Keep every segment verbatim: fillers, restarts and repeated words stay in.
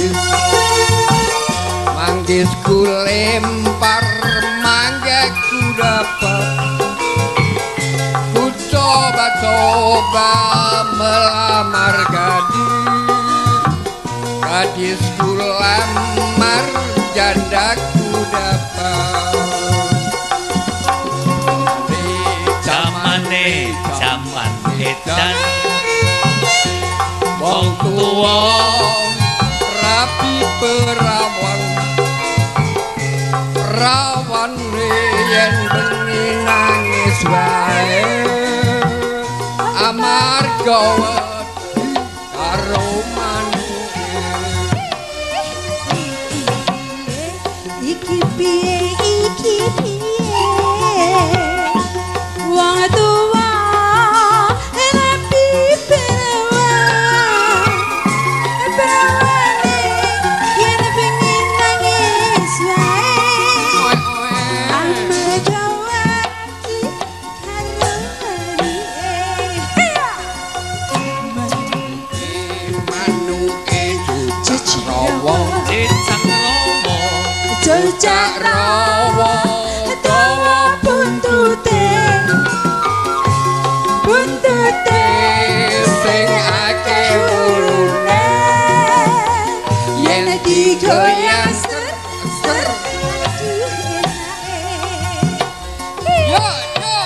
manggis manggis ku lempar mangga ku dapat ku coba-coba melamar gadis gadis ku lamar janda ku dapat zamane zaman edan wong tuwa rapi perawan rawan yen bengi nangis wae amarga wedi karo manuke iki piye iki piye wong tuwa rapi perawan perawane yen bengi nangis wae amarga wedi karo manuke cecak rawa cecak rawa cecak rawa dawa buntute buntute sing akeh ulune yen digoyang ser ser yo yo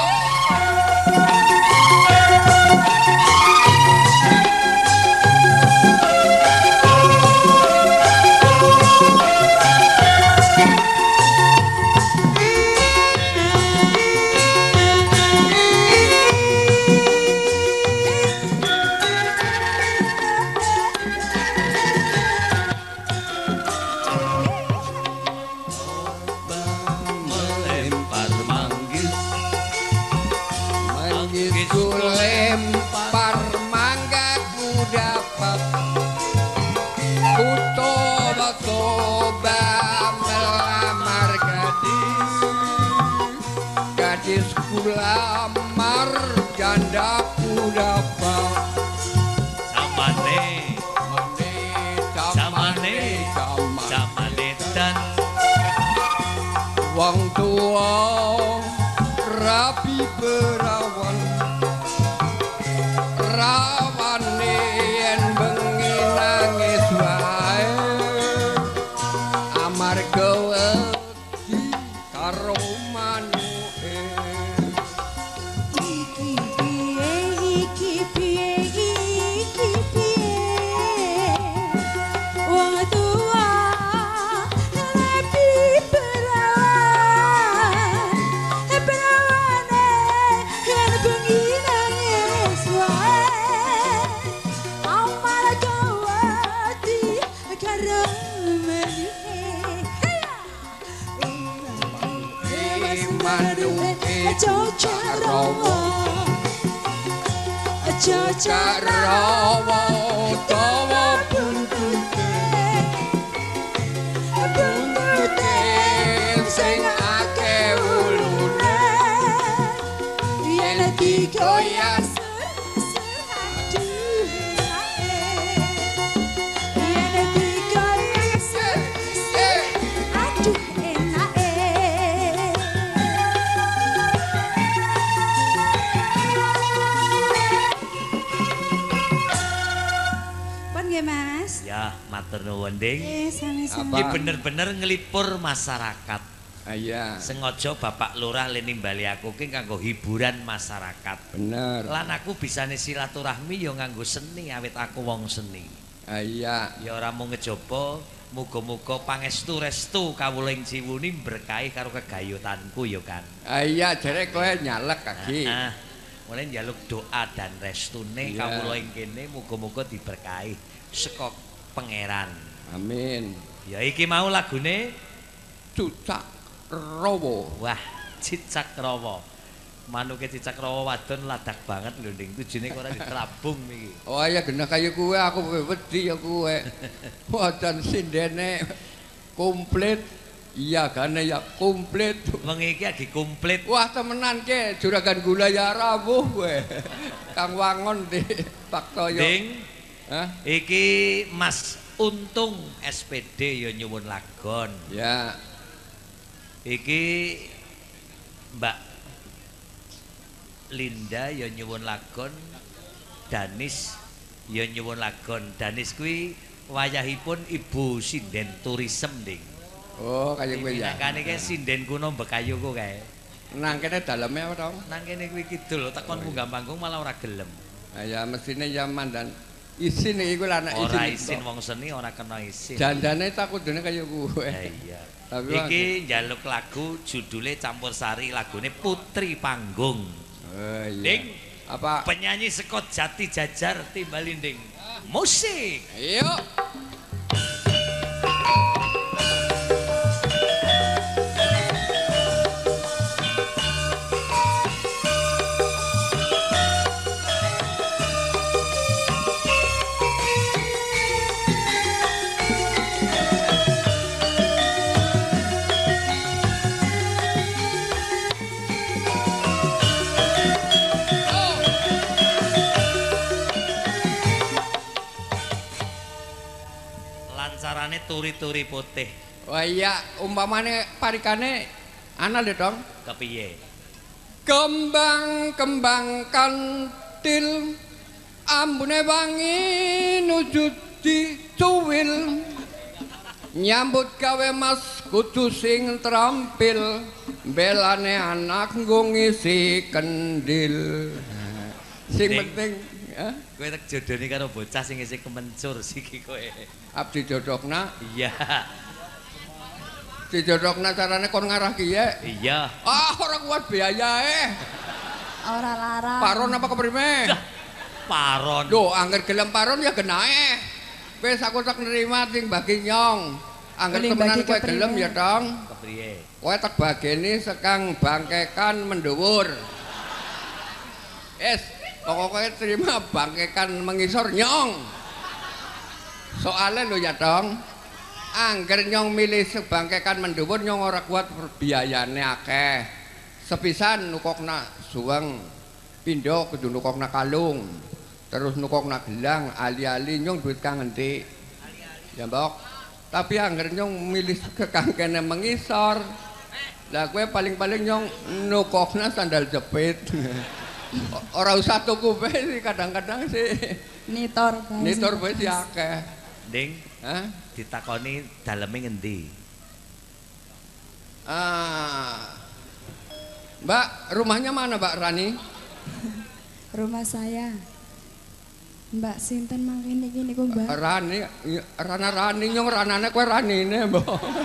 melempar manggis manggis ku lempar mangga ku dapat ku coba-coba melamar gadis gadis ku lamar janda ku dapat zamane mane zamane zaman zaman edan wong tua rapi perawan rawane yen bengi nangis wae amarga wedi karo manuke iki piye iki piye iki piye wong tuwa rapi perawan perawane yen bengi nangis wae amarga wedi karo manuke cocak rawa cocak rawa dawa buntute buntute sing akeh ulune yen digoyang Mas. ya matur nuwun ding Eh, sama-sama. iki bener-bener ngelipur masyarakat ah iya sengaja Bapak Lurah le nimbali aku ki kanggo hiburan masyarakat bener lan aku bisane silaturahmi ya nganggo seni awit aku wong seni ah iya ya ora mung ngejaba muga-muga pangestu restu kawula ing Ciwuni berkahi karo kegayutanku ya kan ah iya jare kowe nyalek kaki ah mulai njaluk doa dan restune Iya. kawula ing kene muga-muga diberkahi saka pangeran amin ya iki mau lagune Cicak Rawa wah Cicak Rawa manuke Cicak Rawa wadon ladak banget lho ning tujune kok ora diterabung iki oh iya genah kaya kuwe aku wedi ya kuwe wadan sindene komplit iya kan ya komplit wengi iki lagi komplit wah temenan ke juragan gula ya rawuh kowe Kang Wangon di Paktoyo ding hah iki Mas Untung S P D ya nyuwun lagon. Ya. Iki Mbak Linda ya nyuwun lagon, Danis ya nyuwun lagon. Danis kuwi wayahipun Ibu Sinden Tourism, Ding. Oh, kaya kowe ya. Kane iki sinden kuno Bekayuku kae. Nang kene daleme apa dong? Nang kene kuwi kidul takon munggah panggung malah ora gelem. Nah, ya mestine ya mandan isin iki kuwi anak isin. Ora isin wong seni ora kena isin. Dandane tak kudune kaya kowe. Ya iya. Tapi iki njaluk lagu judule Campursari, lagune Putri Panggung. Oh iya. Ding, apa penyanyi sekot Jati Jajar timbalin ding. Musik. Ayo. Lancarane turi-turi putih. Wah iya, umpamane parikane ana lho dong. Kepiye? Kembang-kembang kantil ambune wangi nuju dicuwil. Nyambut gawe mas kudu sing trampil, belane anak nggo ngisi kendil. Sing Ding. penting, ha? Kowe tak jodoni karo bocah sing isih kemencur siki kowe. Abdi jodhokna, Iya. dijodhokna carane kon ngarah kiye. Iya. Ah, ora kuat biayae. Ora larang. Paron apa keprime? Paron. Lho, angger gelem paron ya genae. Wis aku tak nerima sing bagi nyong. Angger Paling temenan bagi kowe keprime? gelem ya, Dong. Kepriye? Kowe tak bageni sekang bangkekan mendhuwur. Es, pokoknya terima bangkekan mengisor nyong. Soalnya lho ya, Dong. Angger nyong milih sebangkekan mendhuwur nyong ora kuat biayane akeh. Sepisan nukokna suweng, pindho kudu nukokna kalung. Terus nukokna gelang, ali-ali nyong duit kang endi. Ya, Mbok. Tapi angger nyong milih kekangkene mengisor. Lah kowe paling-paling nyong nukokna sandal jepit. Ora usah tuku bae sih kadang-kadang sih. Nitor bae. Nitor bae sih akeh. Ding, Hah? ditakoni daleme ngendi? Ah. Mbak, rumahnya mana Mbak Rani? Rumah saya. Mbak sinten mangkene iki niku, Mbak? Rani, iya, Rana Rani nyong ranane kowe ranine, Mbok.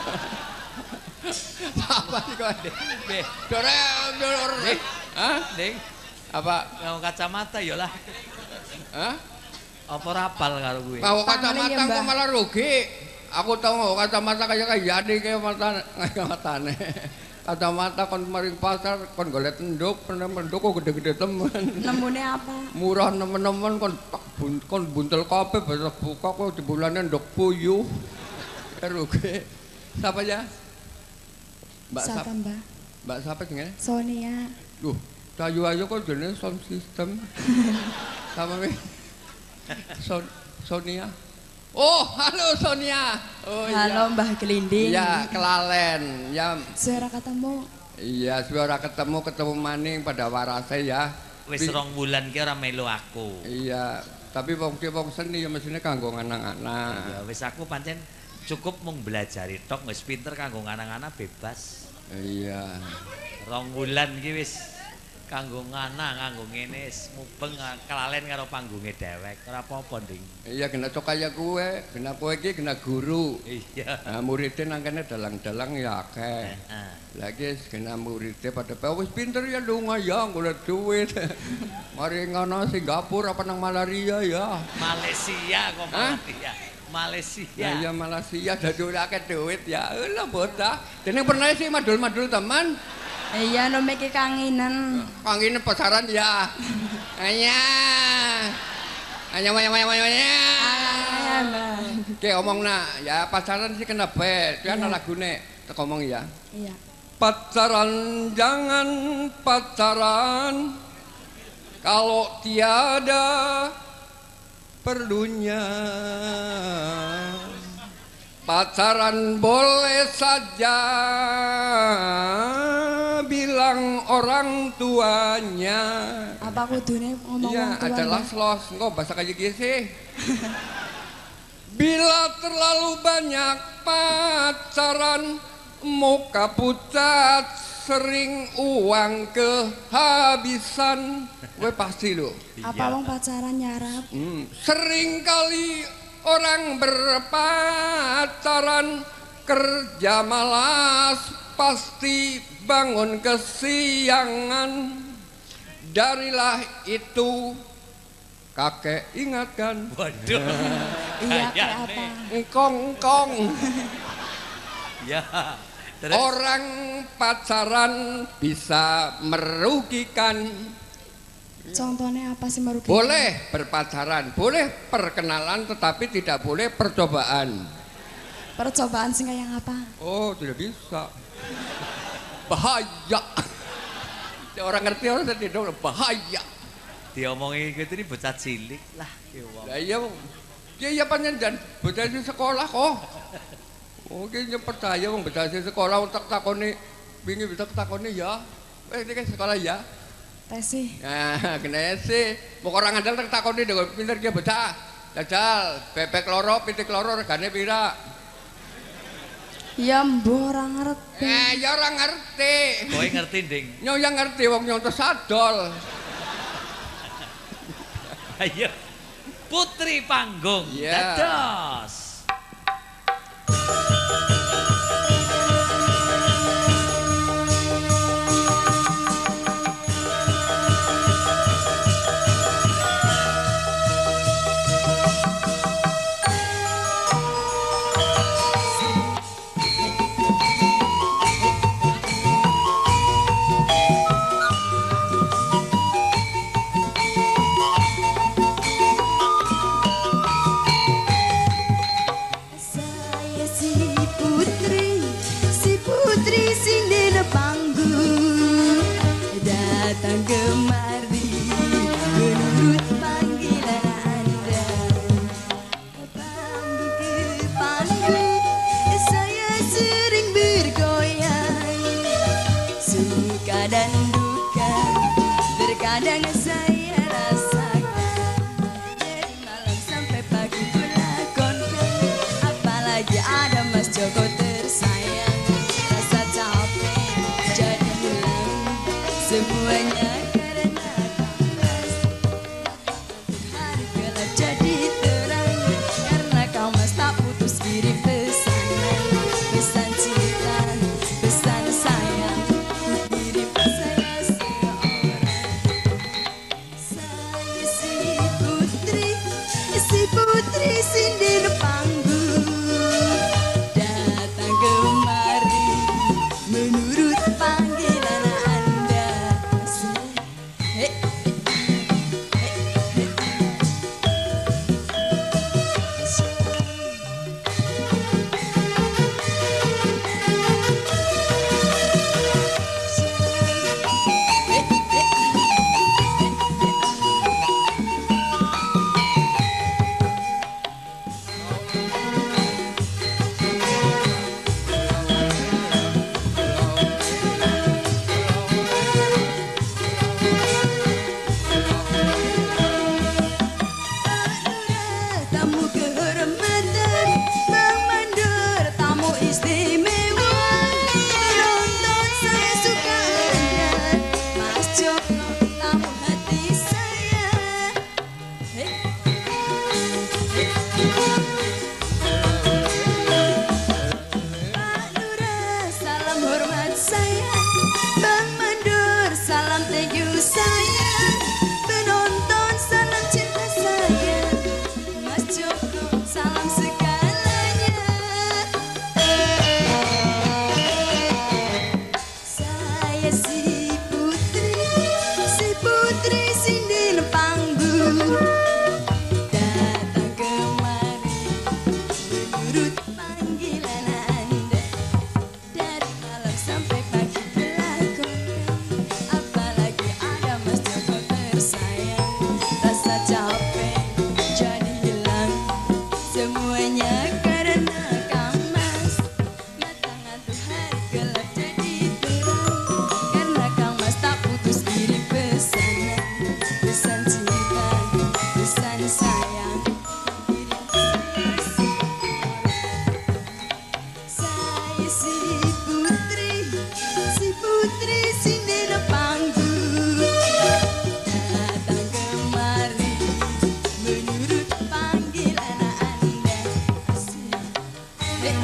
Apa sih kowe? Be, Dore, dore. Hah? Ding, Apa? ngau kacamata ya lah. Hah? Apa rapal karo gue? Mau Tangannya kacamata ya, kok Mbak. malah rugi. Aku tau mau kacamata kaya kaya jadi kaya mata kaya matane. Kacamata kon maring pasar kon golek enduk, enduk kok gede-gede temen. Nemune apa? Murah nemen-nemen kon tak bun, kon buntel kabeh besok buka kok di bulannya ndok puyuh. Ya rugi. Siapa ya? Mbak Siapa, Sap. Mbak? Mbak siapa jenenge? Sonia. Duh, Cayu Ayu kok jenenge sound system. Sama me. Son Sonia. Oh, halo Sonia. Oh Halo Mbah Gelinding. iya. Iya, kelalen. Ya, Suara ketemu. iya, suara ketemu ketemu maning pada warase ya. Wis Di- rong wulan ki ora melu aku. Iya, tapi wong ki wong seni ya mesine kanggo Ya anak-anak. wis aku pancen cukup mung belajari tok wis pinter kanggo anak-anak bebas. Iya. Rong wulan ki wis kanggo ngana kanggo ngene wis mubeng kelalen karo panggunge dewek. Ora apa-apa, Ding. Iya, kena cok kaya kowe, kena kowe iki kena guru. Iya. Nah, muridnya nang kene dalang-dalang ya akeh. Heeh. Lagi kena muridnya pada pe wis pinter ya lunga ya golek duit. Mari ngono Singapura apa nang malaria ya. Malaysia kok Hah? Malaysia. Malaysia. Ya iya Malaysia dadi akeh duit ya. Lah bocah. Dene pernah sih madul-madul teman. Iya, no miki kanginan. Pangine pasaran ya. Anya. Anya anya anya anya. Ah, Mbak. Oke omongna ya pacaran sih kena bae. Itu ana Iya. lagune. Tak ngomong ya. Iya. Pacaran jangan pacaran kalau tiada perlunya. pacaran boleh saja bilang orang tuanya. Apa kudune ngomong Iya, wong tua? adalah los. Engkau bahasa kayak gini sih. Bila terlalu banyak pacaran, muka pucat, sering uang kehabisan. Gue pasti lo. Apa wong pacaran nyarap? Hmm. Sering kali orang berpacaran kerja malas, pasti bangun kesiangan. Darilah itu kakek ingatkan. Waduh. Iya kayak apa? Engkong-engkong. Ya. Terus Orang pacaran bisa merugikan. Contohnya apa sih merugikan? Boleh berpacaran, boleh perkenalan, tetapi tidak boleh percobaan. Percobaan sih kayak apa? Oh, tidak bisa. Bahaya. Orang ngerti orang tidak bahaya. diomongi gitu ini bocah cilik lah. Lah iya, ya iya panjenengan bocah di sekolah kok. Mungkin yang percaya wong bocah di sekolah untuk takoni, bingi bisa takoni ya. Eh ini kan sekolah ya. Tesi. Nah, kena sih. Mau orang andal tak takoni dengan pinter dia bocah. Jajal, bebek loro, pitik loro regane pira? Ya mbok ora ngerti. Eh, ya orang ngerti. Kowe ngerti, Ding? Nyong yang ngerti wong nyontos sadol. Ayo. Putri panggung. Iya. Dados. Saya si putri, si putri sindene panggung, datang kemari menurut panggilan Anda. Panggung ke panggung, saya sering bergoyang, suka dan duka, terkadang saya rasakan. Dari malam sampai pagi ku lakonkan, apalagi ada Mas Joko tersayang. Rasa capek jadi hilang, semuanya karena Mas. Hari gelap jadi terang, karena kau Mas tak putus kirim pesanan. Pesan cinta, pesan sayang, ku kirim ke saya seorang. Saya si putri, si putri sindir panggung, datang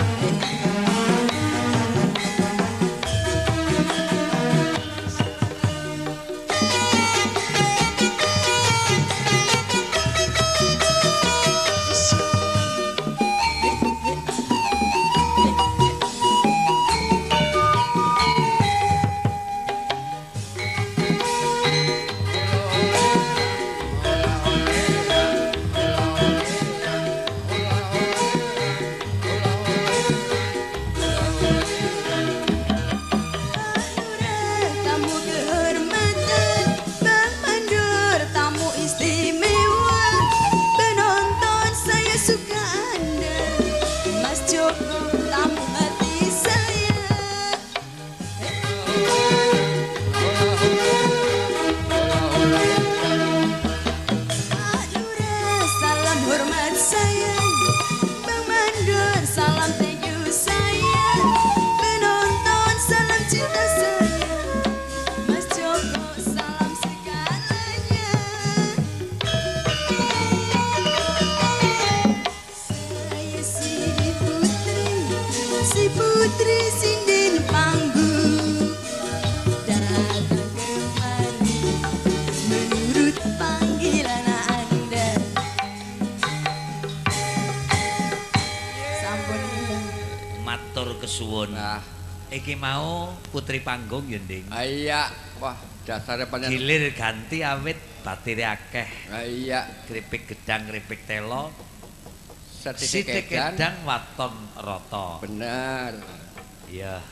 Tamu kehormatan Bang Mandor, tamu istimewa. Penonton saya suka Anda. Mas Joko, tamu hati saya. Pak Lurah, salam hormat saya. Bang Mandor, salam thank you saya. Penonton, salam cinta saya. Mas Joko, salam segalanya. Saya si putri, si putri sinden panggung. Datang kemari menurut panggilan Anda. Sampun Matur kesuwun. Nah, Iki mau putri panggung ya, Nding. ah, iya. Wah, dasarnya panjang. Gilir ganti awit batire akeh. Ah, iya. Kripik gedang, kripik telo, Setitik sithik edan. gedang waton rata. Bener. Iya.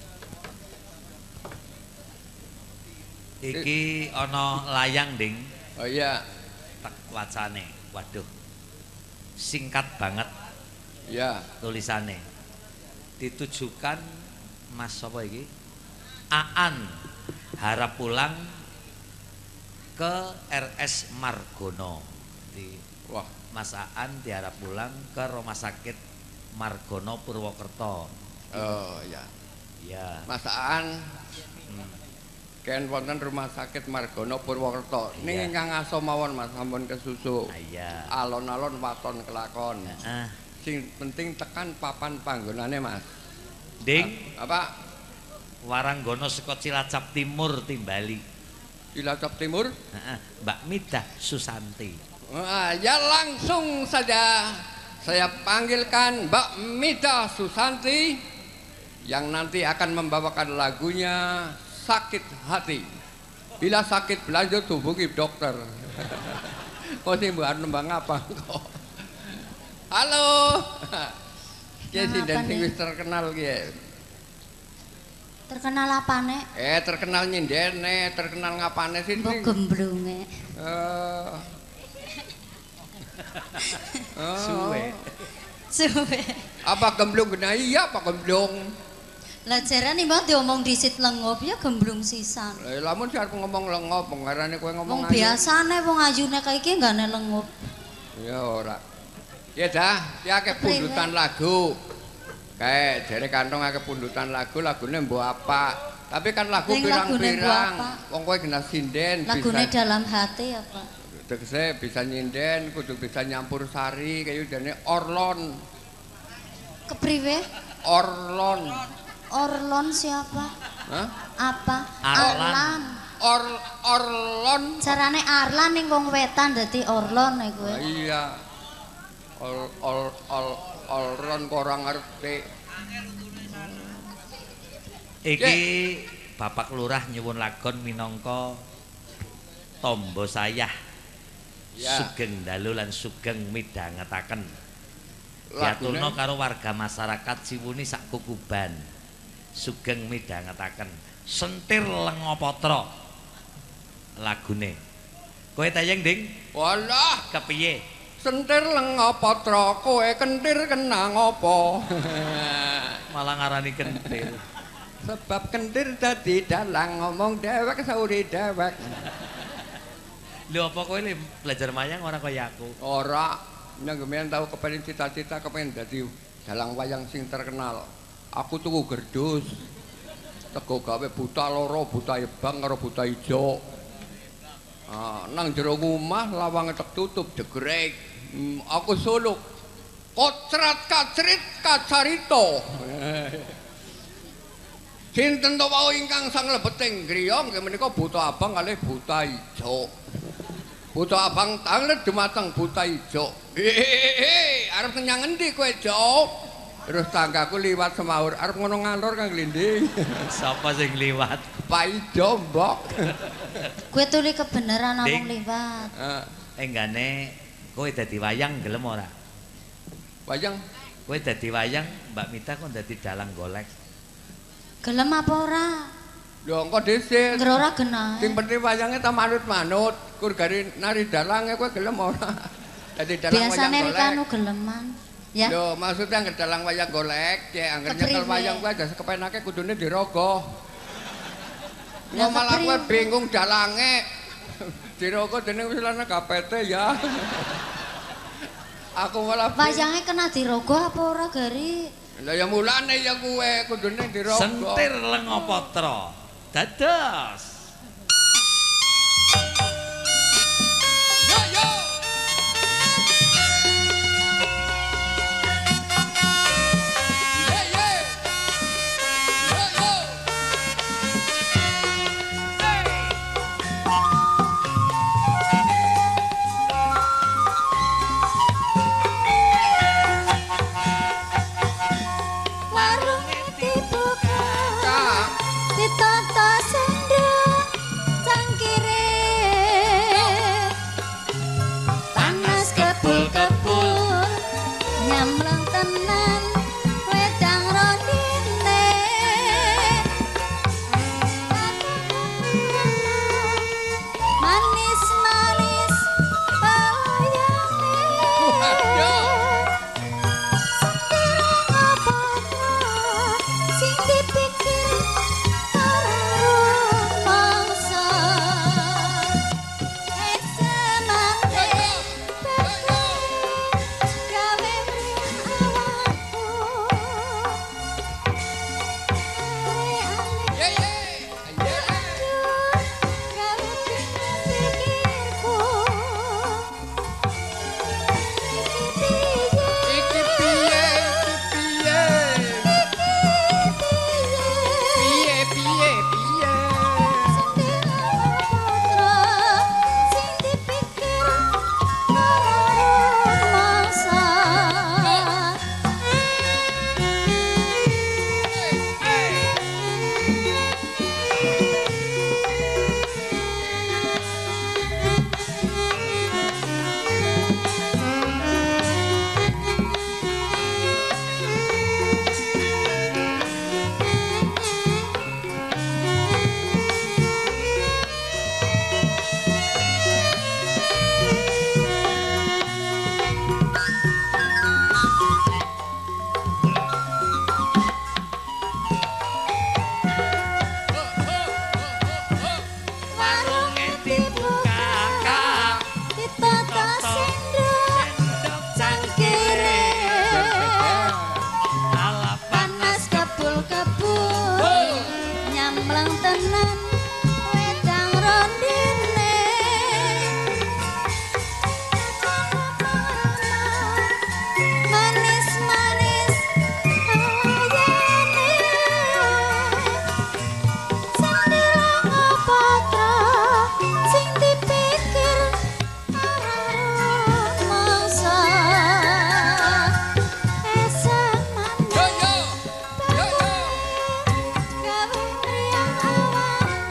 Iki ana layang, Ding. Oh iya. Tak wacane. Waduh. Singkat banget Iya. tulisane. Ditujukan Mas sapa iki? Aan harap pulang ke R S Margono. Di Wah, Mas Aan diharap pulang ke Rumah Sakit Margono Purwokerto. oh iya. Ya. Mas Aan Hmm. ken wonten Rumah Sakit Margono Purwokerto. Ning Iya. ingkang ngaso mawon Mas sampun kesusu. Ah, iya. Alon-alon waton kelakon. Ah, Sing penting tekan papan panggonane Mas. Ding, Apa? Waranggono saka Cilacap Timur timbali. Cilacap Timur? Heeh, Mbak Midah Susanti. Ah, ya langsung saja saya panggilkan Mbak Mita Susanti yang nanti akan membawakan lagunya Sakit Hati. Bila sakit berlanjut hubungi dokter. Kok sih Mbak nembang apa kok? Halo. Ki sinden sing wis terkenal ki. Terkenal apane? Eh terkenal nyindene, terkenal ngapane sih? Mbok gemblunge. Eh. Oh. Suwe. Suwe. Apa gemblung gena iya apa gemblung? Lah jarane mbok diomong disit lengup ya gemblung sisan. Eh lamun sih aku ngomong lengop, ngarane kowe ngomong Wong biasane wong ayune kae iki enggane lengup. Ya ora. Ya dah, ya akeh pundutan lagu. Kayak jare kantong akeh pundutan lagu, lagune mbok apa. Tapi kan lagu Ning lagune mbok pirang-pirang. apa? Wong kowe kena sinden Lagune bisa. dalam hati apa? Tegese bisa nyinden, kudu bisa nyampur sari kayak jane orlon. Kepriwe? Orlon. Orlon siapa? Hah? Apa? Arlan. Or orlon. Carane Arlan ning wong wetan dadi Orlon e kowe. Ah, iya. Ol ol ol olron kok ora ngerti. Iki Bapak Lurah nyuwun lagon minangka tombo sayah. Ya. Sugeng dalu lan sugeng midhangetaken. Lagune Diaturna karo warga masyarakat Siwuni sak Kukuban. Sugeng midhangetaken. Sentir Lengopatra. Lagune. Kowe tayang, Ding? walah Kepiye? sentir lengopatra kowe kentir kena ngopo. Malah ngarani kentir. Sebab kentir dadi dalang ngomong dewek sauri dewek. Lho apa kowe le belajar mayang ora kaya aku? Ora, nang gemen tau kepengin cita-cita kepengin dadi dalang wayang sing terkenal. Aku tuku gerdus. Tego gawe buta loro, buta ebang karo buta ijo. Ah, nang jero omah lawange tek tutup degrek. Hmm, aku suluk. kocrat kacrit kacarita. Sinten to wau ingkang sang lebeting griya nggih menika buta abang kalih buta ijo. Buta abang tanglet dumateng buta ijo. Hehehe, arep menyang endi kowe, Jo? Terus tanggaku liwat semaur, arep ngono ngalor Kang Glinding. Sapa sing liwat? Pak Ijo, Mbok. Kowe tuli kebenaran Ding. amung liwat. Heeh. Enggane kowe dadi wayang gelem ora? Wayang Kowe dadi wayang, Mbak Mita kok dadi dalang golek. Gelem apa ora? lho engko dhisik. Ngger ora genah. Sing penting wayange ta manut-manut, kur gari nari dalange kowe gelem ora? Dadi dalang wayang Biasane golek. Rika anu geleman. Ya. Lho, maksudnya angger dalang wayang golek, ya angger Kepriwe? nyekel wayang kuwi aja kepenake kudune dirogoh. Lah, Lah malah kowe kepriwe? bingung dalange. Dirogoh dene wis lana K P T ya. Aku malah bingung. Wayange kena dirogoh apa ora, Gari? Lah ya mulane ya kowe kudune dirogoh. Sentir Lengopatra. Dados. Yo yo. Ye ye. Yo yo. Warung dibuka. Kak. Ditata sendok cangkire. Panas kebul-kebul nyamleng tenan wedang rondine. Manis-manis bayange. Waduh. Sendirang apa sing dipikir karo mangsa. Esemane bebek gawe awakku. Ye ye. Ye. Gawe pikirku. Iki piye? Iki piye? Piye piye piye? Warunge dibuka, Kak. Ditata sendok cangkire. Ala Panas kebul-kebul nyamleng tenan wedang rondine. Manis-manis ayane. Sendirang apatra sing dipikir karo mangsa. Esemane Yo yo. Yo yo. gawe mriyang awakku.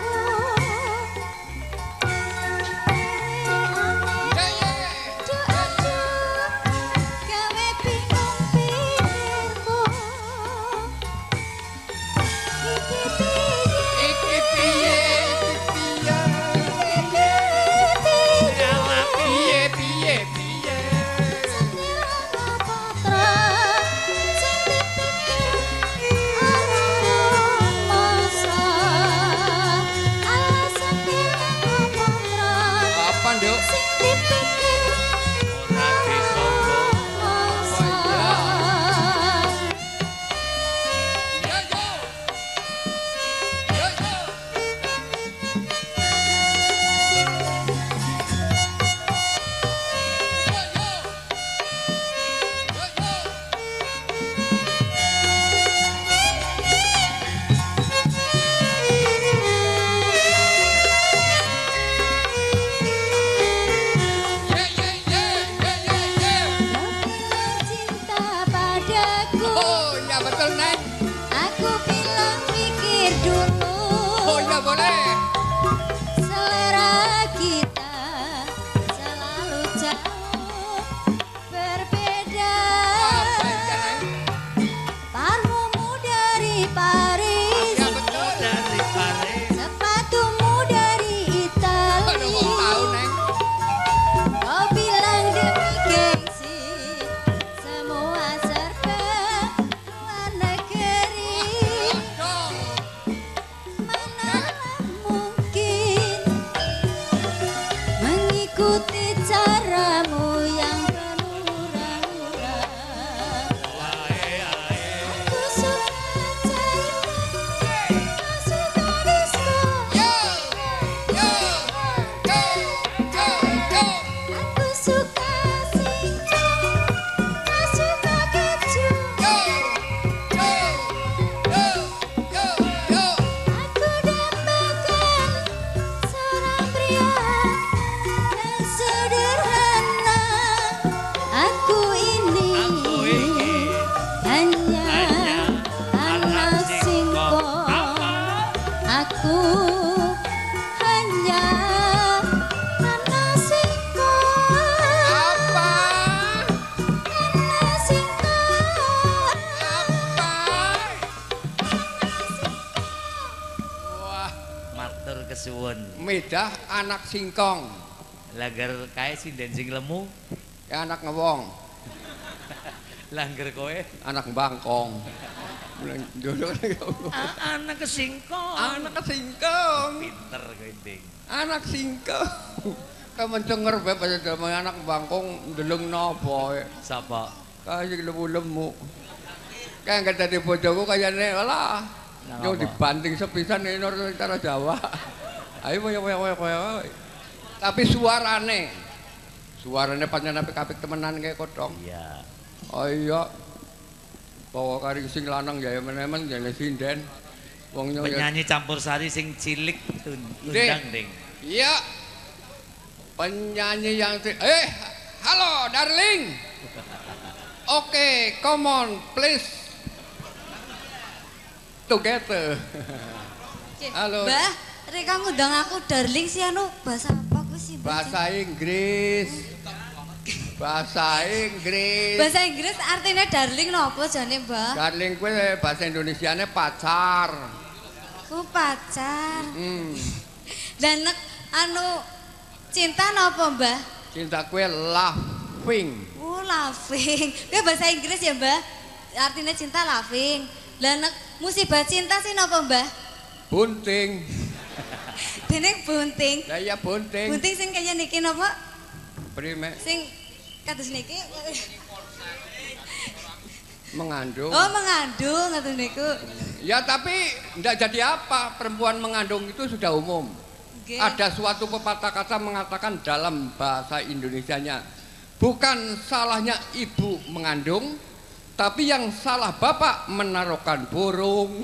betul Neng. Aku bilang pikir dulu. Oh ya boleh. Selera kita selalu jauh berbeda. Parfummu dari Paris, Ya betul. Dari Paris. sepatumu dari Aduh kok tahu Italia. Neng. Kau bilang demi gengsi, semua serba luar negeri. Dong. Manalah mungkin mengikuti caramu yang penuh ragu-ragu. Aku suka cerita, kau suka disco. Yo. Yo. Yo. Yo. Yo. Aku suka singkong, kau suka keju. Yo. Yo. Yo. Yo. Yo. Aku dambakan seorang pria yang sederhana. Aku ini, Aku ini hanya hanya anak anak singkong. singkong. Aku hanya anak singkong. Apa? Anak singkong. Apa? Wah, Matur kesuwun. medah anak singkong. Langgar kae sinden sing lemu, Ya anak ngewong, langgar kowe anak bangkong. Dulu A- anak kesingkong. anak singkong, Pinter kowe Ding. anak singkong. Kamu denger bae pada zaman anak bangkong ndeleng napa ya. Sapa? Kayak lemu-lemu. Kayak enggak dadi bojoku kayane alah. Nah, Yo apa? dibanting sepisan ini cara Jawa. Ayo koyo koyo koyo koyo. Tapi suarane suarane pancen apik-apik temenan kayak kodong. Iya. Oh iya. Bawa kari sing lanang ya men-men jane sinden. Wong yo ya. Penyanyi campursari sing cilik tun- Ding. tundang Ding. Iya. Penyanyi yang si- eh halo darling. Oke, come on please. Together. Halo. Mbah, rek kamu undang aku darling sih anu bahasa apa ku sih? Mbah? Bahasa Inggris. Bahasa Inggris. Bahasa Inggris artinya darling nopo jane, Mbah? Darling kowe bahasa Indonesiane pacar. Ku pacar. Hmm. Dan nek anu cinta nopo, Mbah? Cinta kowe laughing. Oh, laughing. Kuwi bahasa Inggris ya, Mbah? Artinya cinta laughing. Lah nek musibah cinta sih nopo, Mbah? Bunting. Dene bunting. Lah iya bunting. Bunting sing kaya niki napa? Prime Sing kados niki. mengandung. Oh, mengandung ngoten niku. Ya tapi enggak jadi apa, perempuan mengandung itu sudah umum. Nggih. Ada suatu pepatah kata mengatakan dalam bahasa Indonesianya, bukan salahnya ibu mengandung, tapi yang salah bapak menaruhkan burung.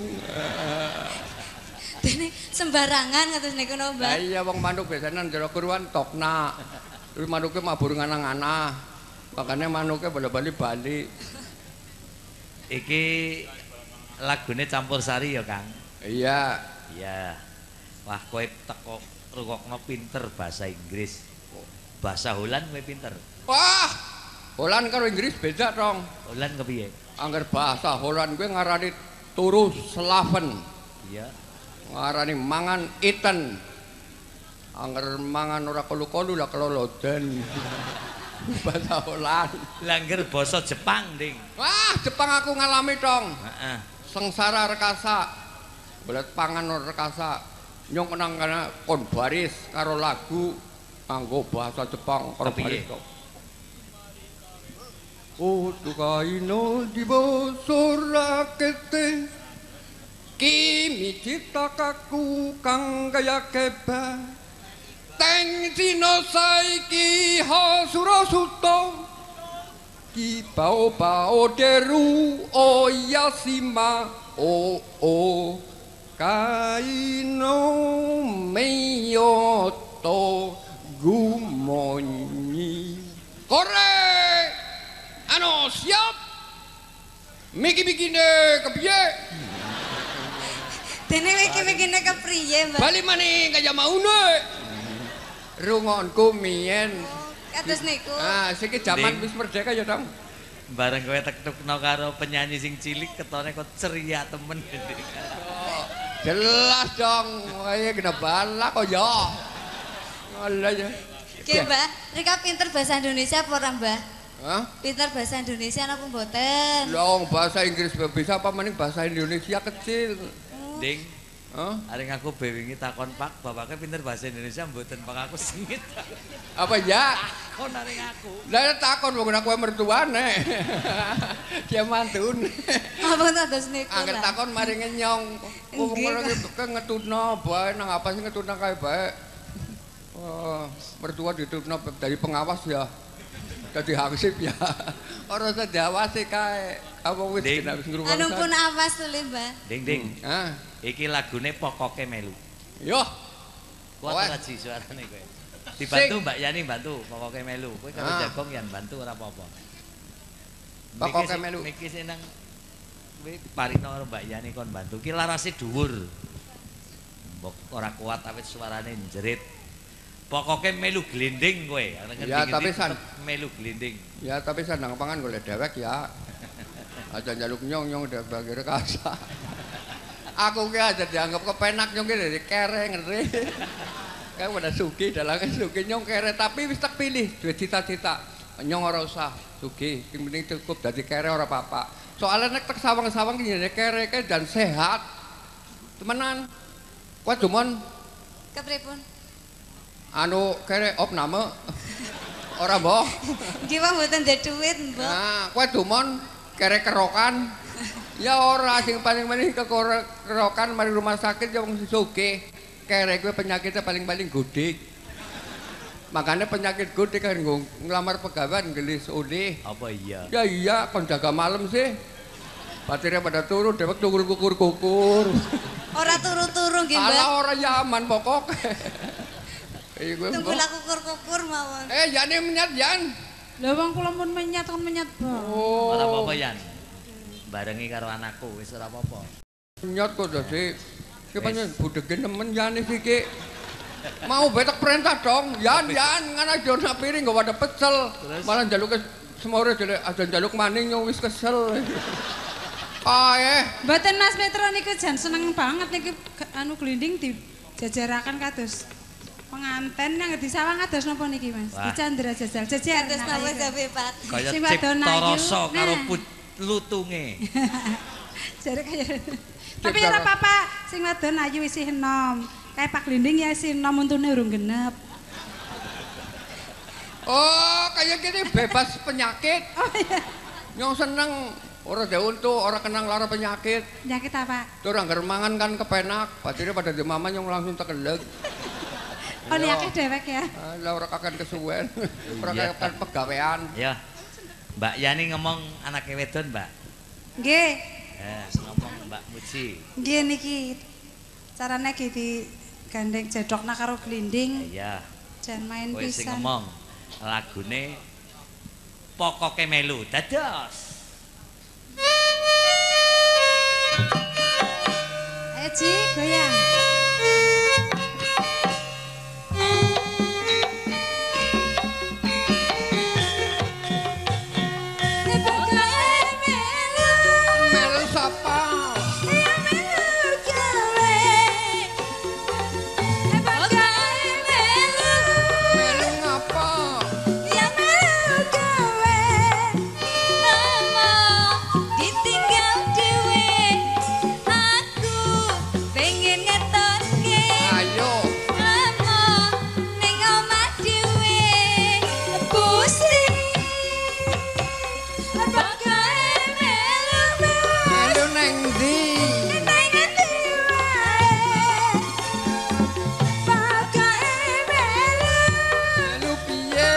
Dene sembarangan ngoten niku no, Lah Mbah. iya wong manuk biasanya njero kuruan tokna. Terus manuke mabur nganang-anah. Makanya manuke bali-bali bali. Iki lagune campursari ya, Kang. Iya. Iya. Wah, kowe teko rungokno pinter bahasa Inggris. Bahasa Holland kowe pinter. Wah. Holland karo Inggris beda dong. Holland kepiye? Angger bahasa Holland gue ngarani turu Slaven. Iya. Ngarani mangan iten. Angger mangan ora kolu-kolu lah keloloden. Bahasa Holland. Langgar basa Jepang, Ding. Wah, Jepang aku ngalami dong. Heeh. Sengsara rekasa. Bolet pangan ora rekasa. Nyong kenang kana kon baris karo lagu nganggo bahasa Jepang karo Kepiye? baris. O tukai no dibosorakete Kimi citakaku kang gaya keba Teng dino saiki hasuro suto Ki bao bao deru o yasima o o Kaino meyoto gumonyi Hore! Ano siap? Miki-mikine kepiye? Dene iki-mikine kepriye, Mbah? Bali maning kaya maune. Rungonku miyen. Kados niku. Ah, siki jaman Ding. wis merdeka ya, Dong. Bareng kowe tektukno karo penyanyi sing cilik ketone kok ceria temen. Jelas dong, kaya kena balak kok ya. Alah ya. Nggih, Mbah. Rika pinter bahasa Indonesia apa ora, Mbah? Hah? Pinter bahasa Indonesia napa mboten? Long bahasa Inggris bisa apa mending bahasa Indonesia kecil. Ding, Hah? areng aku bewingi takon Pak, bapaknya pinter bahasa Indonesia mboten Pak aku sengit. Apa ya? Takon areng aku. Lah takon wong aku mertuane. Dia mantun. Apa kados niku? Angger Mbah? takon mari ngenyong. Wong Nggih, ngono ki ke ngetutno bae nang apa sih ngetutno kae bae. Oh, mertua ditutno dari pengawas ya. Dadi hansip ya. Ora usah diawasi kae. Apa wis Ding. kena wis ngrungokno. Anu pun awas tuli, Mbah. Ding ding. Ah, Iki lagune pokoke melu. yo. Kuat Kowe. ora Ji suarane kowe. Dibantu Mbak Yani bantu pokoke melu. Kowe kalau Ah. jagong yang bantu ora apa-apa. Pokoke Niki sing- melu. Niki sing nang kowe parino karo Mbak Yani kon bantu. Ki larase dhuwur. Mbok ora kuat awit suarane jerit. Pokoke melu glinding kowe. Ya, tapi san- melu glinding. Ya tapi sandang pangan golek dewek ya. Aja njaluk nyong-nyong udah bagi rekasa. Aku ki aja dianggap kepenak nyong ki dari kere ngeri. Kayak udah sugi dalangnya sugi nyong kere tapi wis tak pilih duwe cita-cita. Nyong ora usah sugi, sing penting cukup dadi kere ora apa-apa. Soalnya nek tek sawang-sawang ki nyene kere ke dan sehat. Temenan. Kowe dumon Kepripun? anu kere op nama. Ora mbok. Nggih, Pak mboten ndek duit, Mbok. Nah, kowe dumon kere kerokan. Ya ora sing paling-paling kerokan mari rumah sakit ya wong sugih. Kere kowe penyakitnya paling-paling gudik. Makanya penyakit gudik kan nggo nglamar pegawai gelis udih. Apa iya? Ya iya kon jaga malam sih. Batirnya pada turun dewek tukur kukur-kukur. Ora turu-turu nggih, Mbah. Ala ora nyaman pokok. Iya gue Tunggu lah kukur-kukur mawon. Eh jane menyat Jan. Lah wong kula mun menyat kon menyat, Bang. Oh. Ora apa-apa Yan. Barengi karo anakku wis ora apa-apa. Nyot kok dadi ki pancen budege nemen Yan iki. Mau betek perintah dong. Yan Yan ngana jona piring gak ada pecel. Terus? Malah njaluk semore dele ada njaluk maning nyong wis kesel. Kae. Mboten Mas Petro niku jan seneng banget niki ke- anu glinding dijajaraken kados penganten yang di sawang kados napa niki Mas? Wah. Di Chandra jajal jejer. Terus nah, napa iku. sampe Pak? Kaya Sing wadon cipta ayu. rasa karo Nah. put lutunge. Jare kaya. Tapi ora apa-apa, sing wadon ayu isih enom. Kayak Pak Glinding ya isih enom untune urung genep. Oh, kayak gini bebas penyakit. Oh iya. Nyong seneng ora untu, ora kenang lara penyakit. Penyakit apa? Tuh orang germangan kan kepenak, batirnya pada di mama nyong langsung tekelek. Oh niake dewek ya. Lah ora kakan kesuwen, ora Iya. kakan pegawaian. Ya. Mbak Yani ngomong anake wedon, Mbak. Nggih. Eh, ngomong Mbak Muci. Nggih niki carane iki di gandeng jedokna karo glinding Iya. jan main Kowe sing pisan. ngomong lagune pokoke melu. Dados. Ayo Ci, goyang. Melu sapa? Melu ngapa? Ayo. Melu neng ndi? Melu piye?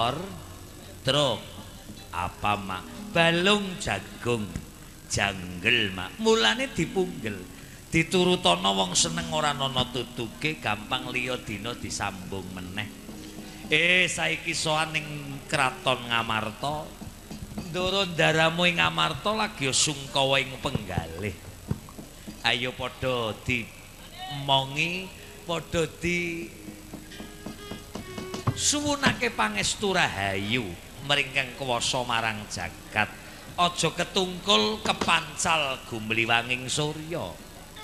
motor truk apa mak balung jagung janggel mak mulane dipunggel diturutono wong seneng ora ana tutuke gampang liya dina disambung meneh eh saiki sowan ning kraton Ngamarta ndoro ndaramu ing Ngamarta lagi sungkawa ing penggalih ayo padha dimongi padha di suwunake pangestu rahayu mringkang kuwasa marang jagat aja ketungkul kepancal gumliwanging surya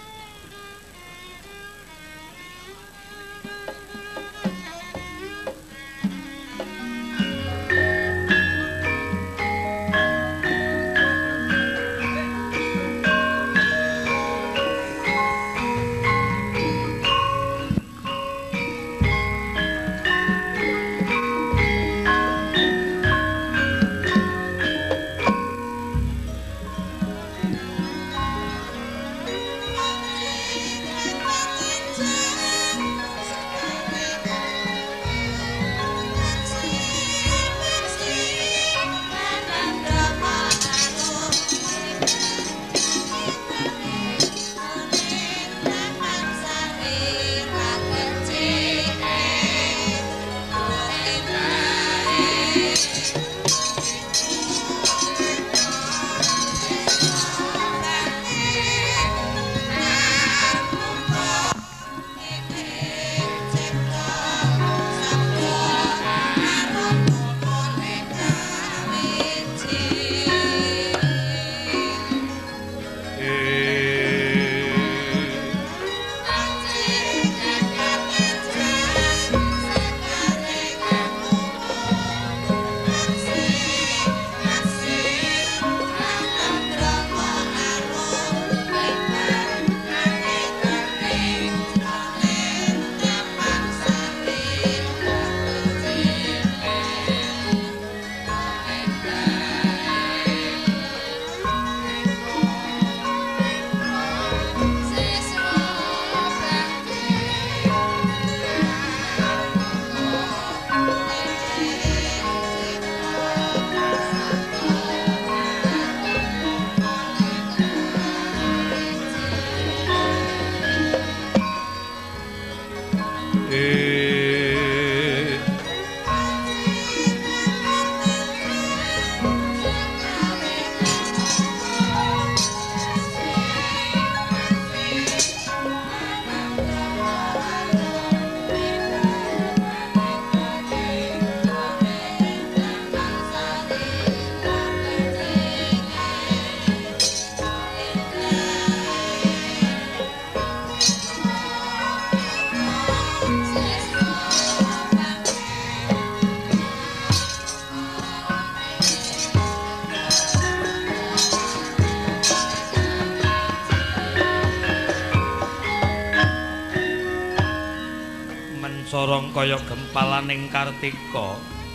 sorong kaya gempalaning Kartika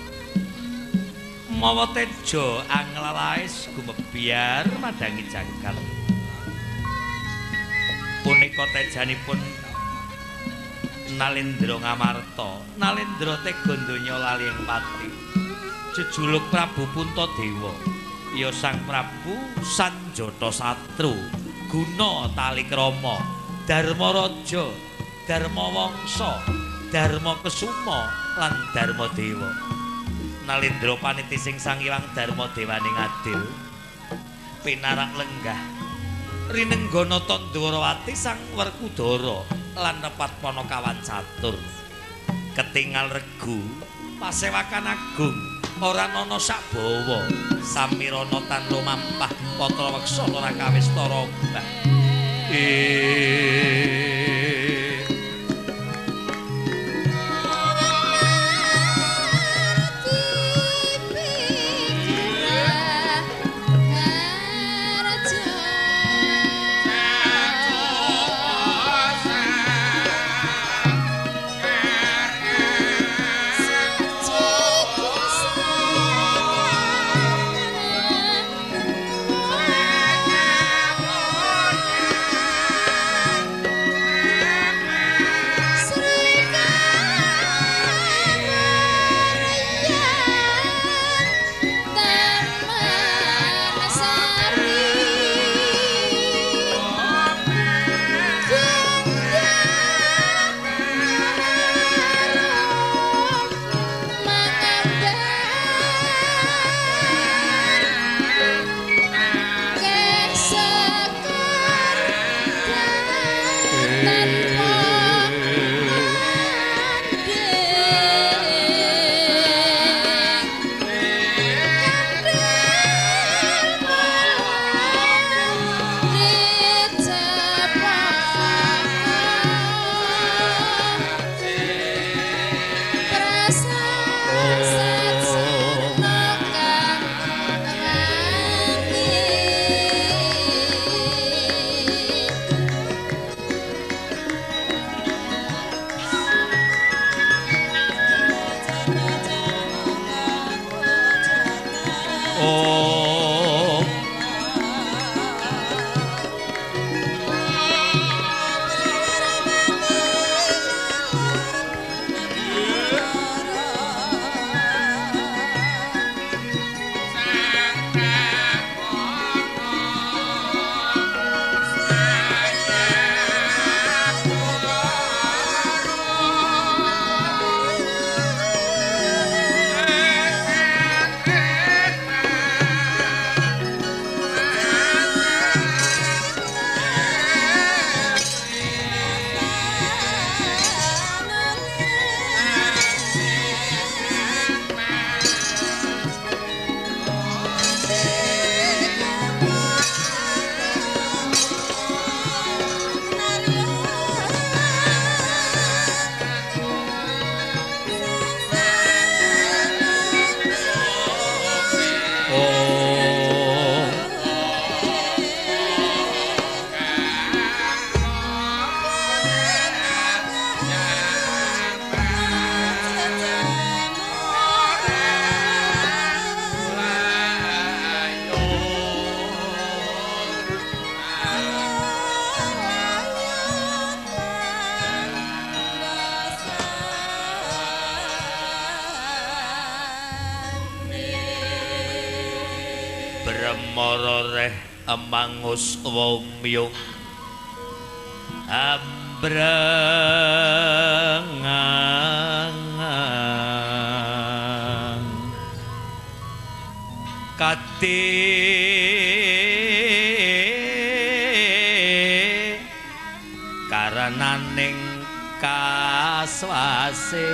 mawa tejo anglalaes gumebyar madangi jagat punika tejanipun Nalendra Ngamarta Nalendra tega donya lali ing pati jejuluk Prabu Puntadewa ya Sang Prabu Sanjata Satru guna tali krama Dharma Raja Dharma Wangsa Dharma Kesuma lan Dharma Dewa Nalendra paniti sing Sang Hyang Dharma Dewaning adil pinarak lenggah rinenggana Tandawati Sang Werkudara lan nepat Panakawan catur ketingal regu pasewakan agung ora ana sak bawa samirana tan lumampah patra weksa ora kawis tara mbah eh Bremororeh emangus womyung ambrengang kati karananing kaswase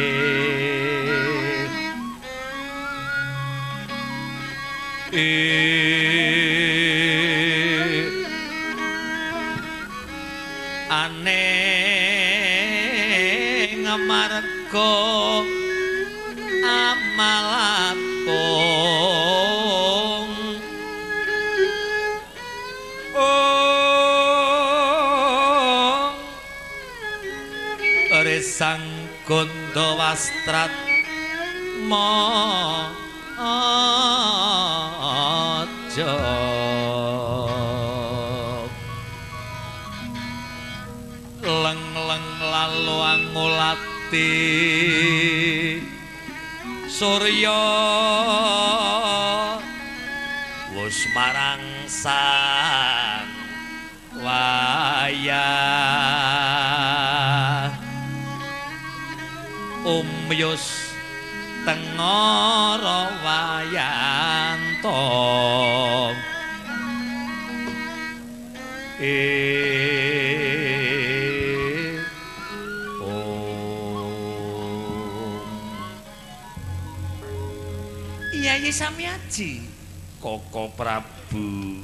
aneng amarga amalakong oh resang gondo wastrat mo aja leng-leng lalu angulati surya wus marang sang wayah umyus tengara wayanto eh om Kyai Samyaji Koko Prabu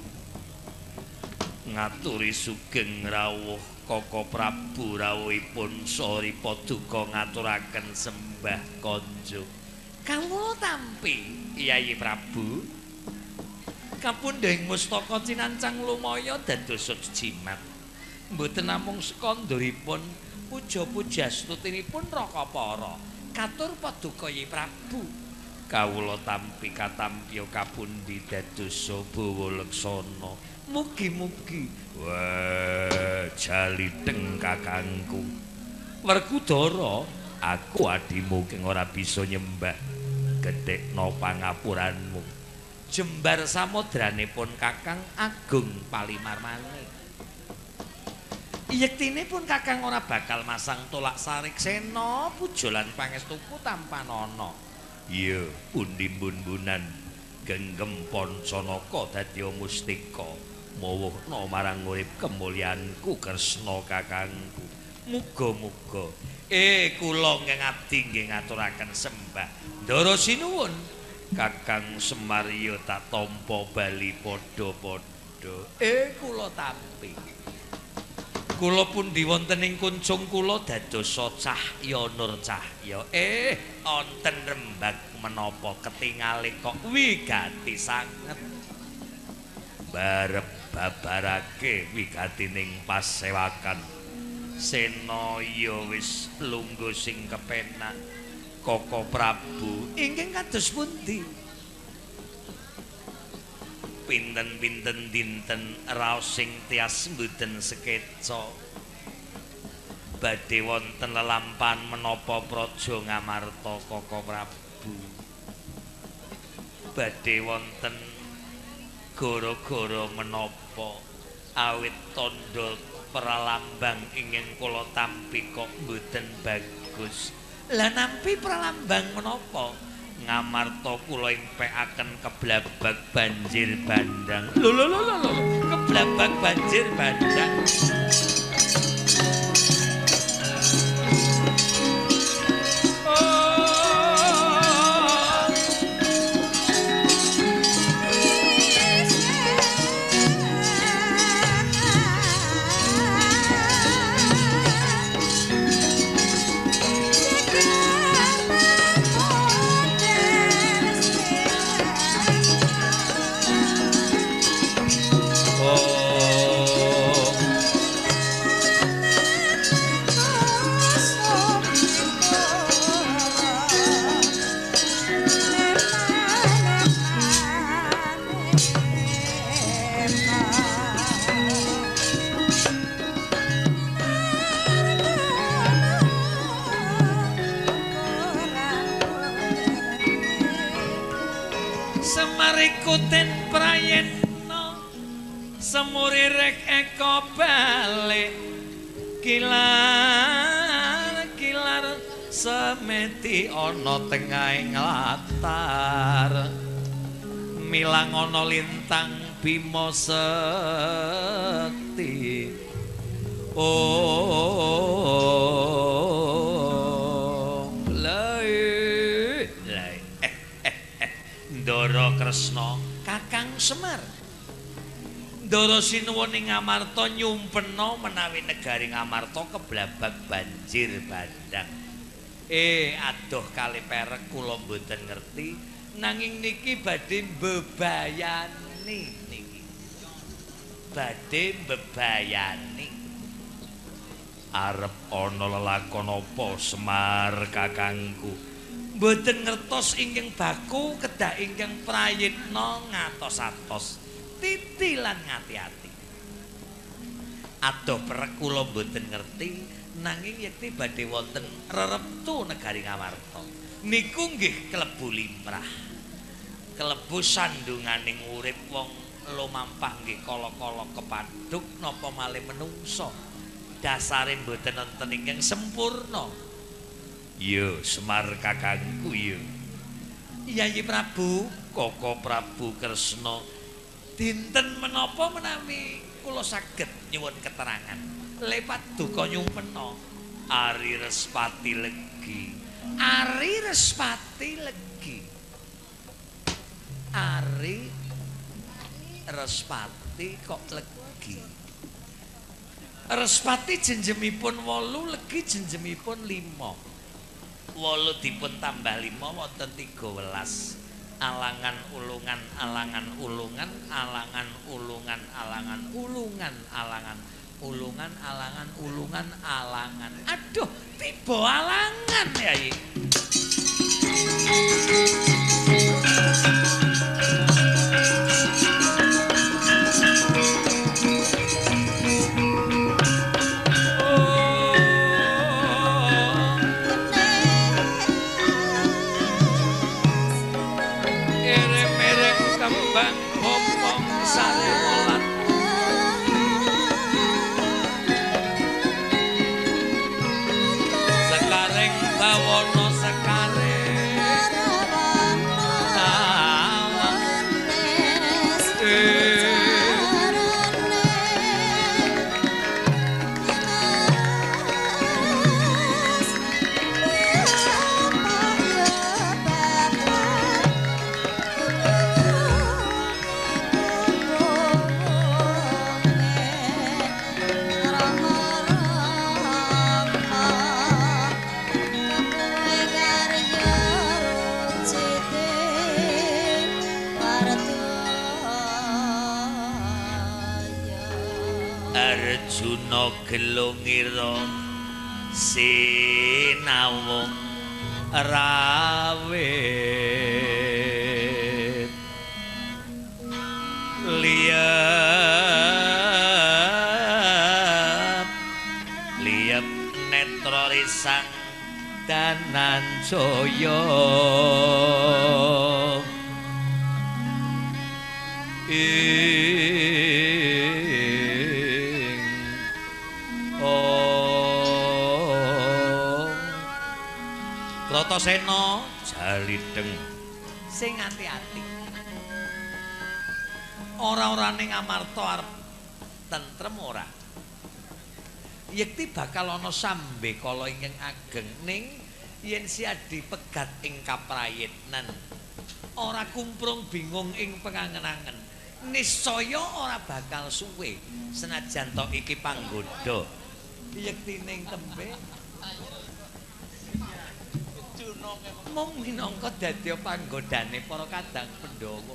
ngaturi sugeng rawuh Koko Prabu rawuhipun sori paduka ngaturaken sembah konjuk kawula tampi Kyai Prabu kapundhing mustaka cinancang lumaya dados jimat mboten namung sekandhuripun puja-puja stutinipun Rakapara katur paduka Kyai Prabu kawula tampi katampya kapundi dados bawa leksana mugi-mugi wah jaliteng kakangku Werkudara aku adimu keng ora bisa nyembah gedhekno pangapuranmu jembar samodranipun kakang agung palimarmane yektinipun kakang ora bakal masang tolak sarik sena puja lan pangestuku tanpa ana iya pundi mbun-mbunan genggem Pancanaka dadi mustika mawuhna marang urip kemulyanku Kresna kakangku. Muga-muga eh kula ngabdi nggih ngaturaken sembah. Ndara sinuwun Kakang Semar ya tak tampa bali padha-padha. Eh kula tampi. Kula pundi wonten ing kuncung kula dadosa cahya nur cahya. Eh wonten rembag menapa ketingale kok wigati sanget. Barep babarake wigatining pasewakan. Senaya wis lungguh sing kepenak. Koko Prabu ingkang kados pundi? Pinten-pinten dinten raos sing tias mboten sekeca. Badhe wonten lelampahan menapa praja Ngamarta Koko Prabu. Badhe wonten gara-gara menapa awit tandha pralambang ingkang kula tampi kok mboten bagus. Lah nampi pralambang menapa? Ngamarta kula impekaken keblabag banjir bandang. Lho lho lho lho, keblabag banjir bandang. Semmarikuten prayetna semurirek eko balik kilar kilar semeti ana tengahing latar milang ana lintang Bima Sekti. Oh lai lai eh, eh, eh. Ndara Kresna Kakang Semar Ndara sinuwun ing Ngamarta nyumpena menawi negari Ngamarta keblabag banjir bandang. Eh adoh kali perek kula mboten ngerti nanging niki badhe mbebayani niki. Badhe mbebayani. Arep ana lelakon apa Semar kakangku? Mboten ngertos ingkang baku kedah ingkang prayitna ngatos-atos. Titilan ngati-ati. Adoh perek kula mboten ngerti nanging yekti badhe wonten rereptu negari Ngamarta. Niku nggih klebu limrah. Klebu sandunganing urip wong lumampah nggih kala-kala kepaduk napa malih menungso. Dasare mboten wonten ingkang sempurna. Yo Semar kakangku yo. Yayi Prabu, Koko Prabu Kresna. Dinten menapa menawi kula saged nyuwun keterangan lepat duka nyumpena Ari Respati legi. Ari Respati legi. Ari Respati kok legi. Respati jenjemipun wolu, legi jenjemipun lima. Wolu dipun tambah lima wonten tiga welas. Alangan ulungan alangan ulungan alangan ulungan alangan ulungan alangan ulungan alangan ulungan alangan. Aduh, tiba alangan Yai. gelungira sinawung rawit liep liep netra risang Dananjaya ing om Bratasena jalideng sing ati-ati ora-orane Ngamarta arep tentrem ora yekti bakal ana sambe kala ingkang ageng ning yen siadi pegat ing kaprayitnan ora kumprung bingung ing pengangen-angen niscaya ora bakal suwe senajan tok iki panggoda yekti ning tembe mung minangka dadi panggodane para kadang Pandhawa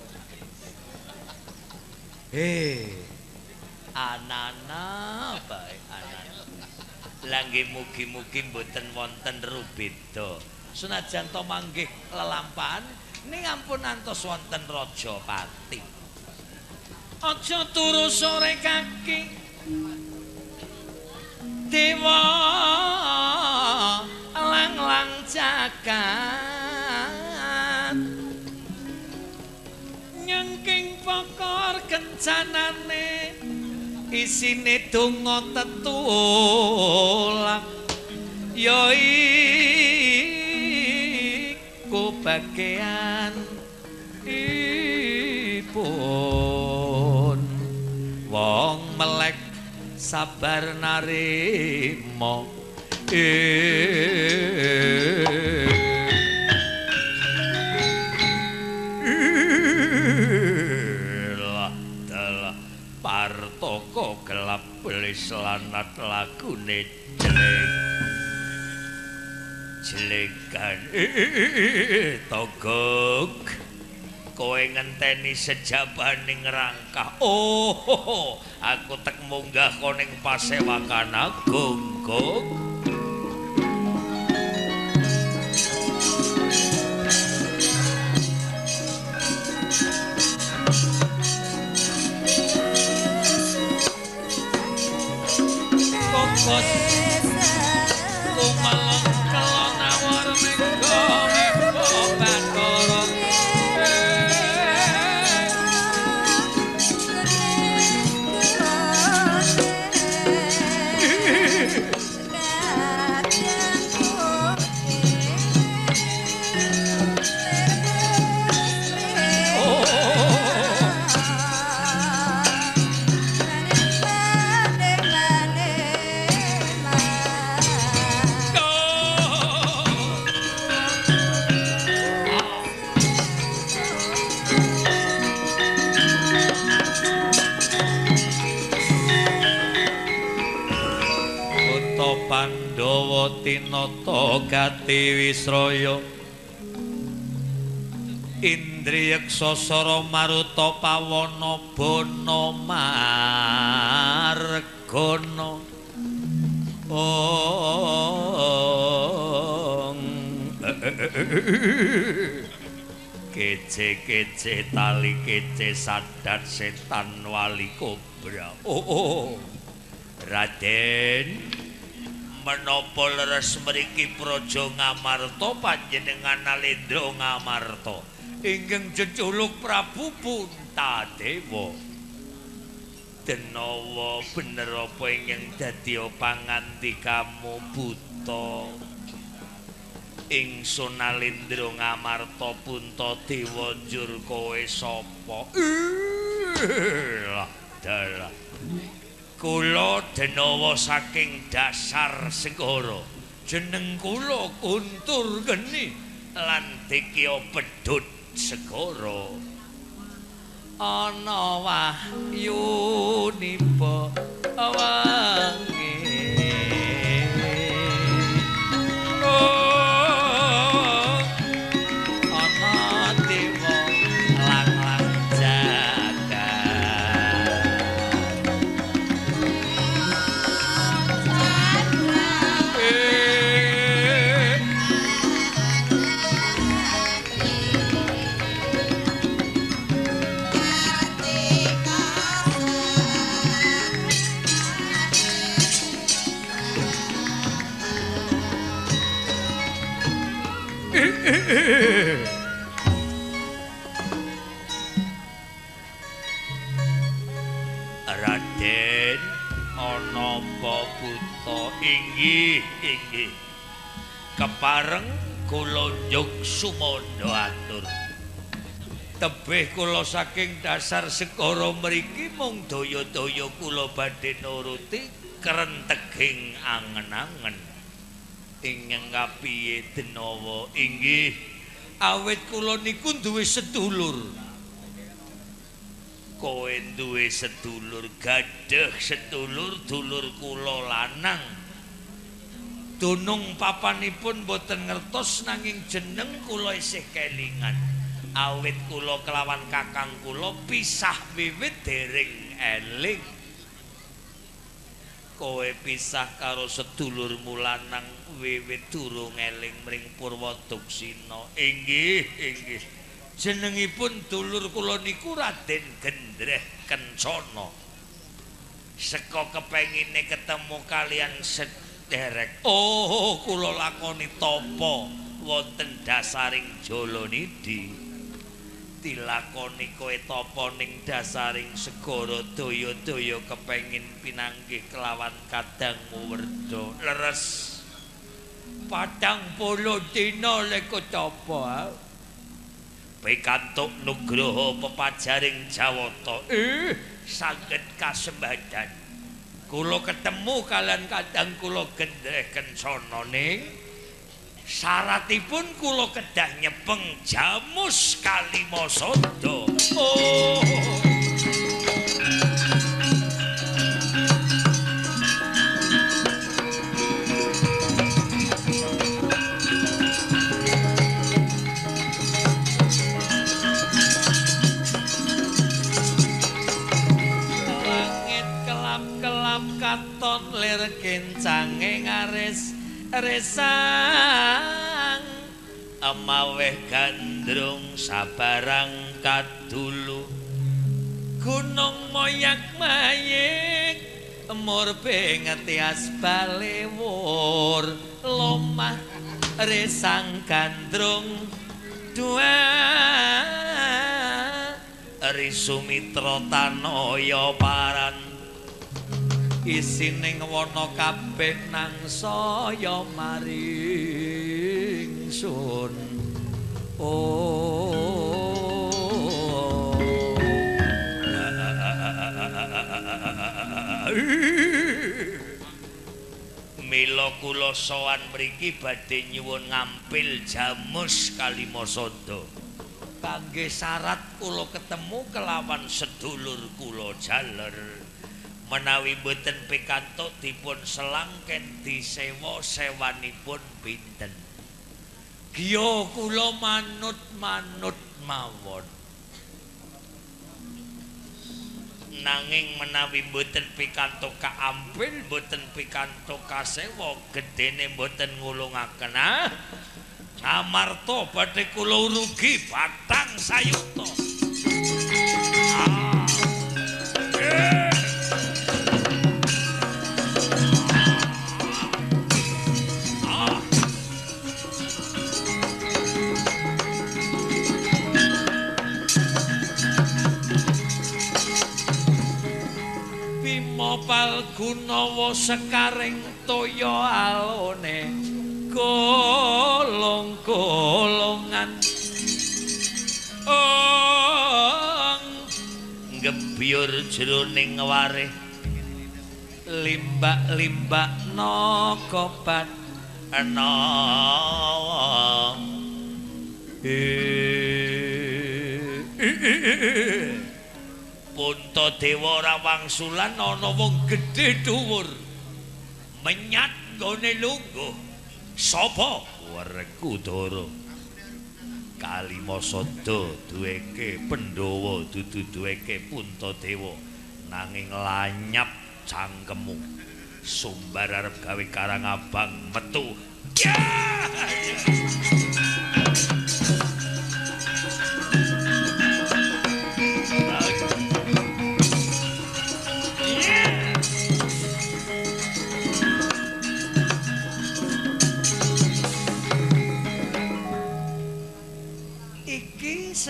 he anana bae anana langge mugi-mugi mboten wonten rubeda senajan to manggih lelampahan ning ampun antos wonten raja pati aja turu sore kaki dewa lang-lang jagat nyengking pokor kencanane isine donga tetulak ya iku bagian ipun wong melek sabar narima Partaka gelap belis lanat lagune jelek jelekan togok kowe ngenteni sejabaning rangkah oh aku tek munggah koning pasewakan agung gong kokos lumalong kelon awar mengko mengko batara Pandhawa tinata gati wisraya Indriyeksa sara maruta pawana bana margana ong kece-kece tali kece sadat setan wali kobra oh, oh. Raden menapa leres mriki Praja Ngamarta panjenengan Nalendra Ngamarta ingkang jejuluk Prabu Puntadewa denawa bener apa ingkang dadi pangandikamu buta ingsun Nalendra Ngamarta Puntadewa njur kowe sapa lah dalah kula denawa saking dasar segara jeneng kula Kuntur Geni lan dikya pedhut segara ana wahyunipa wangi oh ana dewa lang-lang jagat Raden ana apa buta inggih inggih kepareng kula njuk sumandha atur tebih kula saking dasar segara mriki mung daya-daya kula badhe nuruti krenteging angen-angen ingkang kapiye denawa inggih awit kula niku duwe sedulur kowe duwe sedulur gadah sedulur dulur kula lanang dunung papanipun boten ngertos nanging jeneng kula isih kelingan awit kula kelawan kakang kula pisah wiwit dereng eling kowe pisah karo sedulurmu lanang wiwit durung eling mring Purwadaksina inggih inggih jenengipun dulur kula niku Raden Gendreh Kencana. Seka kepengine ketemu kalian sederek. Oh, kula lakoni tapa wonten dasaring Jalanidi. Dilakoni kowe tapa ning dasaring segara daya-daya kepengin pinanggih kelawan kadangmu werda. Leres. Patang puluh dina lek tapa. Pikantuk nugraha pepajaring Jawata eh saged kasembadan kula ketemu kalian kadang kula Gendreh Kencana ning syaratipun kula kedah nyepeng Jamus Kalimasada oh katon lir kencange ngaris resang amaweh gandrung sabarang kadulu gunung moyak mayik murbe ngetias balewur lomah resang gandrung dua risumitra tanaya paran isining wana kabeh nang saya maringsun oh mila kula sowan mriki badhe nyuwun ngampil Jamus Kalimasada kangge syarat kula ketemu kelawan sedulur kula jaler menawi boten pikantuk dipun selang ken disewa sewanipun pinten giya kula manut-manut mawon nanging menawi boten pikantuk kaampil boten pikantuk kasewa gedene boten ngulungaken ah amarta badhe kula rugi batang sayuta ah yeah. Palgunawa sekaring toya alone golong-golongan ong gebyur jroning wareh limbak-limbak nakobat ana Puntadewa ora wangsulan ana wong gedhe dhuwur menyat nggone lungguh sapa Werkudara Kalimasada duweke Pandhawa dudu duweke Puntadewa nanging lanyap cangkemmu sumbar arep gawe karang abang metu yeah!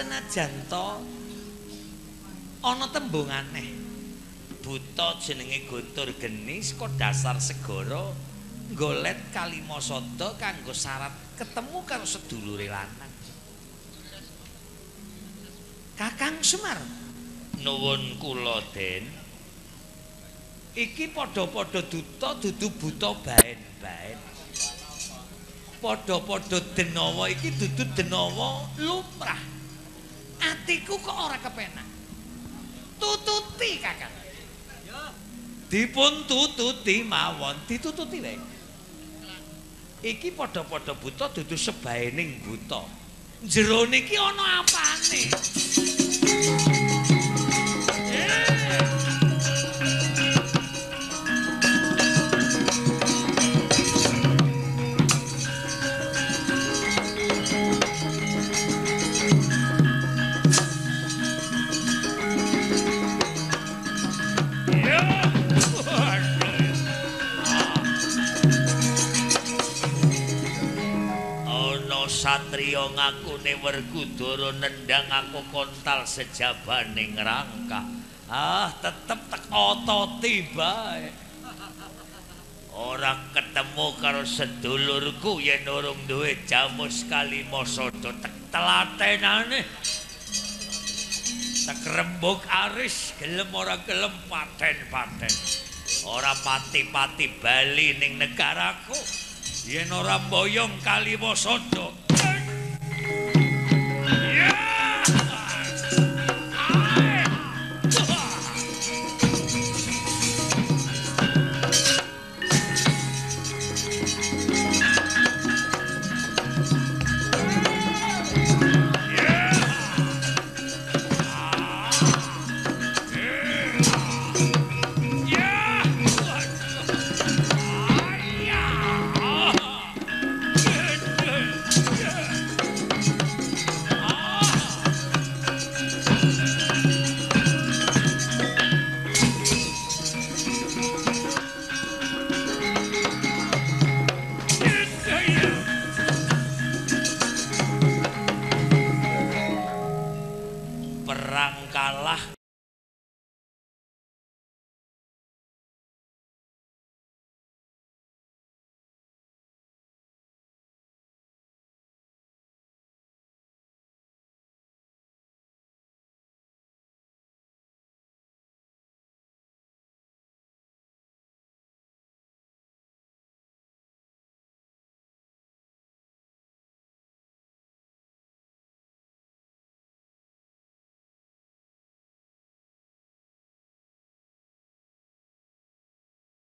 senajan to ana tembung aneh. Buta jenenge Guntur Geni saka dasar segara nggolet Kalimasada kanggo syarat ketemu karo sedulure lanang. Kakang Semar, nuwun kula Den. Iki padha-padha duta dudu buta baen-baen. Padha-padha denawa iki dudu denawa lumrah. Atiku kok ora kepenak. Tututi Kakang. Dipun tututi mawon, ditututi wae. Iki padha-padha buta dudu sebaening buta. Jerone iki ana apane? Satrio ngakune Werkudara nendang aku kontal sejabaning rangka. Ah, tetep tek ototi bae. Ora ketemu karo sedulurku yen urung duwe jamus Kalimasada tek telatenane. Tek rembug aris gelem ora gelem paten-paten. Ora pati-pati bali ning negaraku yen ora mboyong Kalimasada.